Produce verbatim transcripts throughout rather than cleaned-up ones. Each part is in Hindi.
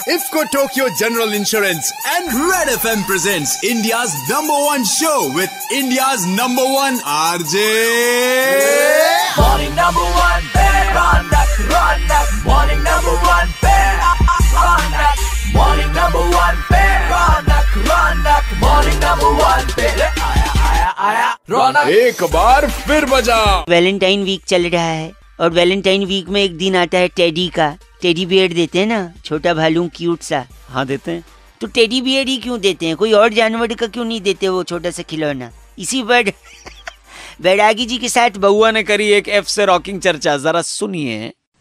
Ifco Tokyo General Insurance and Red F M presents India's number one show with India's number one R J. Morning number one, Ronak, Ronak. Morning number one, Ronak. Morning number one, Ronak, Ronak. Morning number one, आया आया आया रौनक। एक बार फिर बजा। वैलेंटाइन वीक चल रहा है और वैलेंटाइन वीक में एक दिन आता है टेडी का। टेडी बियर देते हैं ना, छोटा भालू क्यूट सा। हाँ देते हैं। तो टेडी बियर ही क्यों देते हैं, कोई और जानवर का क्यों नहीं देते वो छोटा सा खिलौना। इसी पर बैरागी जी के साथ बउआ ने करी एक एफ से रॉकिंग चर्चा, जरा सुनिए।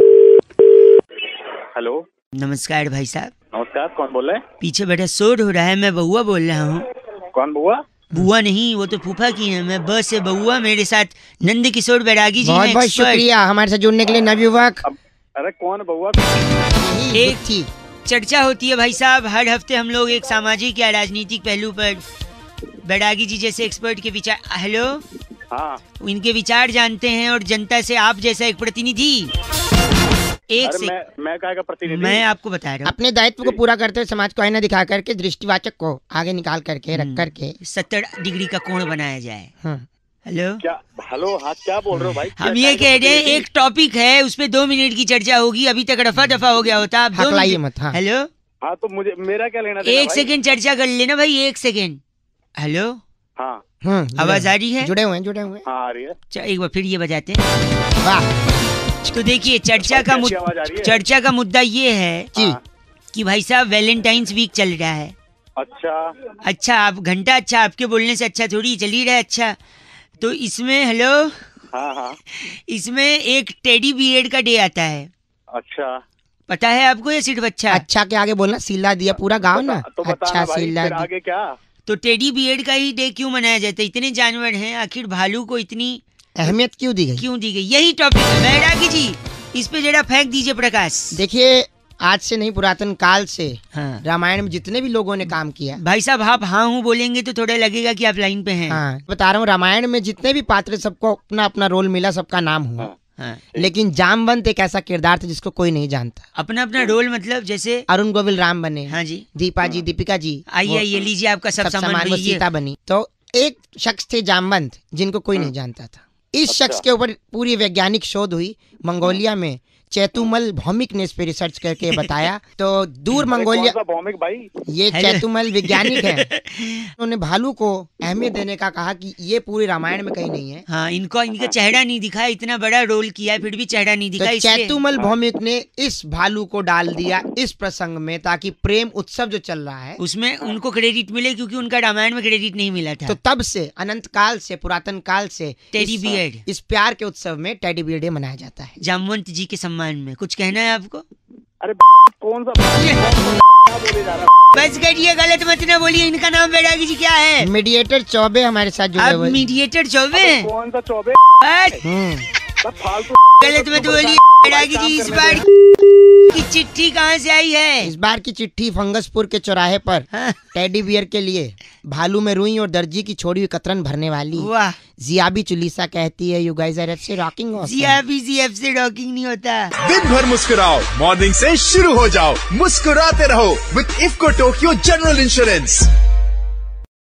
हेलो, नमस्कार भाई साहब। नमस्कार, कौन बोल रहे हैं? पीछे बड़ा शोर हो रहा है, मैं बउआ बोल रहा हूँ। कौन बुआ? बुआ नहीं, वो तो फूफा की है। मैं बस से बउआ, मेरे साथ नंद किशोर बैरागी जी। बहुत बहुत शुक्रिया हमारे साथ जुड़ने के लिए नवयुवक। अरे कौन बुआ? एक थी चर्चा होती है भाई साहब, हर हफ्ते हम लोग एक सामाजिक या राजनीतिक पहलू पर बैरागी जी जैसे एक्सपर्ट के विचार, हेलो हाँ, इनके विचार जानते हैं और जनता से आप जैसा एक प्रतिनिधि। एक से मैं मैं क्या का प्रतिनिधि? मैं आपको बता रहा हूँ, अपने दायित्व को पूरा करते हुए समाज को आईना दिखा करके दृष्टिवाचक को आगे निकाल करके रख करके सत्तर डिग्री का कोण बनाया जाए। हाँ। हेलो क्या? हेलो, हाँ, क्या बोल रहे हो भाई? हम ये कह रहे हैं एक टॉपिक है, उस पे दो मिनट की चर्चा होगी। अभी तक रफा दफा हो गया होता। आप दो मिनट मत। हाँ। हेलो, हाँ, तो मुझे मेरा क्या लेना? एक सेकंड चर्चा कर लेना भाई, एक सेकंड। हेलो, हाँ, आवाज आ रही है? जुड़े हुए हैं, जुड़े हुए हैं। हाँ, आ रही है। एक बार फिर ये बजाते हैं। वाह। तो देखिए चर्चा का मुद्दा चर्चा का मुद्दा ये है जी कि भाई साहब वैलेंटाइंस वीक चल रहा है। अच्छा अच्छा, आप घंटा अच्छा, आपके बोलने से अच्छा थोड़ी चल ही रहा है। अच्छा, तो इसमें हेलो, हाँ हाँ, इसमें एक टेडी बियर का डे आता है। अच्छा, पता है आपको या सिर्फ अच्छा? अच्छा के आगे बोलना, सिला दिया पूरा गाँव ना। तो अच्छा सिला फिर आगे क्या? तो टेडी बियर का ही डे क्यों मनाया जाता है? इतने जानवर हैं, आखिर भालू को इतनी अहमियत क्यों दी गई? क्यों दी गई, यही टॉपिक है। बैरागी जी इस पे जरा फेंक दीजिए प्रकाश। देखिए, आज से नहीं, पुरातन काल से हाँ। रामायण में जितने भी लोगों ने काम किया। भाई साहब आप हाँ हूँ बोलेंगे तो थोड़ा लगेगा कि आप लाइन पे हैं। हाँ, बता रहा हूँ, रामायण में जितने भी पात्र, सबको अपना अपना रोल मिला, सबका नाम हुआ। हाँ। हाँ। लेकिन जामवंत एक ऐसा किरदार था जिसको कोई नहीं जानता। अपना अपना रोल मतलब जैसे अरुण गोविल राम बने। हाँ जी। दीपा जी, दीपिका जी। आइए आइए लीजिए आपका सब सामान। वो सीता बनी। तो एक शख्स थे जामवंत, जिनको कोई नहीं जानता था। इस शख्स के ऊपर पूरी वैज्ञानिक शोध हुई मंगोलिया में। चैतुमल भौमिक ने इस पे रिसर्च करके बताया। तो दूर मंगोलिया, भौमिक भाई, ये चैतुमल वैज्ञानिक है। उन्होंने भालू को अहमियत देने का कहा कि ये पूरे रामायण में कहीं नहीं है। हाँ, इनको इनका चेहरा नहीं दिखा, इतना बड़ा रोल किया है फिर भी चेहरा नहीं दिखा। तो चैतुमल भौमिक ने इस भालू को डाल दिया इस प्रसंग में, ताकि प्रेम उत्सव जो चल रहा है उसमें उनको क्रेडिट मिले, क्योंकि उनका रामायण में क्रेडिट नहीं मिला था। तो तब से, अनंत काल से, पुरातन काल से टेडी बियर, इस प्यार के उत्सव में टेडी बियर डे मनाया जाता है। जामवंत जी के सम्मान में कुछ कहना है आपको? अरे कौन सा बोले जा रहा? बस करिए, गलत मत ना बोलिए। इनका नाम बैरागी जी क्या है? मीडिएटर चौबे हमारे साथ जुड़े हुए। मीडिएटर चौबे? कौन सा चौबे? फालतू गलत मत बोलिए। बैरागी जी इस बार की चिट्ठी कहाँ से आई है? इस बार की चिट्ठी फंगसपुर के चौराहे पर हाँ। टेडी बियर के लिए भालू में रुई और दर्जी की छोड़ी हुई कतरन भरने वाली। वाह। जियाबी चुलीसा कहती है, you guys are FC rocking. जियाबी जी एफ से रॉकिंग नहीं होता। दिन भर मुस्कुराओ, मॉर्निंग से शुरू हो जाओ, मुस्कुराते रहो with IFFCO Tokio General insurance.